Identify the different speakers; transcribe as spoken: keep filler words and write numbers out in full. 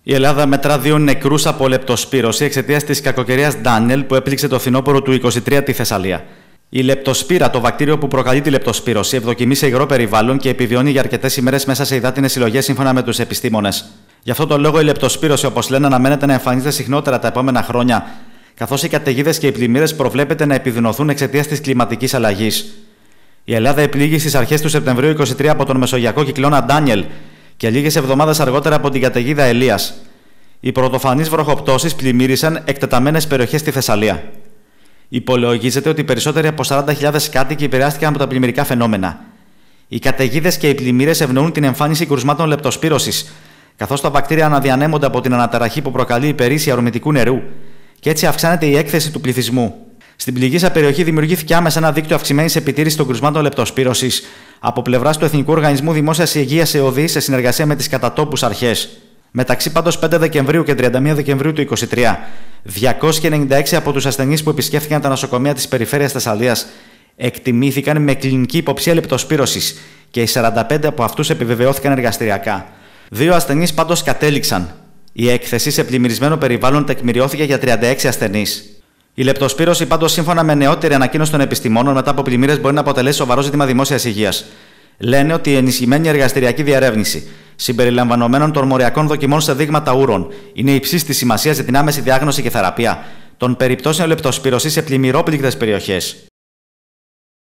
Speaker 1: Η Ελλάδα μετρά δύο νεκρούς από λεπτοσπύρωση εξαιτίας της κακοκαιρίας Ντάνιελ που έπληξε το φθινόπωρο του είκοσι τρία τη Θεσσαλία. Η λεπτοσπύρα, το βακτήριο που προκαλεί τη λεπτοσπύρωση, ευδοκιμεί σε υγρό περιβάλλον και επιβιώνει για αρκετές ημέρες μέσα σε υδάτινες συλλογές σύμφωνα με τους επιστήμονες. Γι' αυτό το λόγο η λεπτοσπύρωση, όπως λένε, αναμένεται να εμφανίζεται συχνότερα τα επόμενα χρόνια, καθώς οι καταιγίδες και οι πλημμύρες προβλέπεται να επιδεινωθούν εξαιτίας της κλιματικής αλλαγής. Η Ελλάδα επλήγει στις αρχές του Σεπτεμβρίου είκοσι τρία από τον μεσογειακό κυκλώνα Ντάνιελ και λίγες εβδομάδες αργότερα από την καταιγίδα Ελίας. Οι πρωτοφανείς βροχοπτώσεις πλημμύρισαν εκτεταμένες περιοχές στη Θεσσαλία. Υπολογίζεται ότι περισσότεροι από σαράντα χιλιάδες κάτοικοι επηρεάστηκαν από τα πλημμυρικά φαινόμενα. Οι καταιγίδες και οι πλημμύρες ευνοούν την εμφάνιση κρουσμάτων λεπτοσπύρωσης, καθώς τα βακτήρια αναδιανέμονται από την αναταραχή που προκαλεί η περίσσια ορμητικού νερού, και έτσι αυξάνεται η έκθεση του πληθυσμού. Στην πληγήσα περιοχή δημιουργήθηκε άμεσα ένα δίκτυο αυξημένης επιτήρησης των κρουσμάτων λεπτοσπύρωσης από πλευράς του Εθνικού Οργανισμού Δημόσιας Υγείας ΕΟΔΗ σε συνεργασία με τις κατατόπους αρχές. Μεταξύ πάντως πέντε Δεκεμβρίου και τριάντα μία Δεκεμβρίου του είκοσι τρία, διακόσιοι ενενήντα έξι από τους ασθενείς που επισκέφθηκαν τα νοσοκομεία της περιφέρειας Θεσσαλίας εκτιμήθηκαν με κλινική υποψία λεπτοσπύρωσης και οι σαράντα πέντε από αυτούς επιβεβαιώθηκαν εργαστηριακά. Δύο ασθενείς πάντως κατέληξαν. Η έκθεση σε πλημμυρισμένο περιβάλλον τεκμηριώθηκε για τριάντα έξι ασθενείς. Η λεπτοσπύρωση, πάντως, σύμφωνα με νεότερη ανακοίνωση των επιστημόνων, μετά από πλημμύρες μπορεί να αποτελέσει σοβαρό ζήτημα δημόσιας υγείας. Λένε ότι η ενισχυμένη εργαστηριακή διερεύνηση, συμπεριλαμβανομένων των μοριακών δοκιμών σε δείγματα ούρων, είναι υψής της σημασίας για την άμεση διάγνωση και θεραπεία των περιπτώσεων λεπτοσπύρωσης σε πλημμυρόπληκτες περιοχές.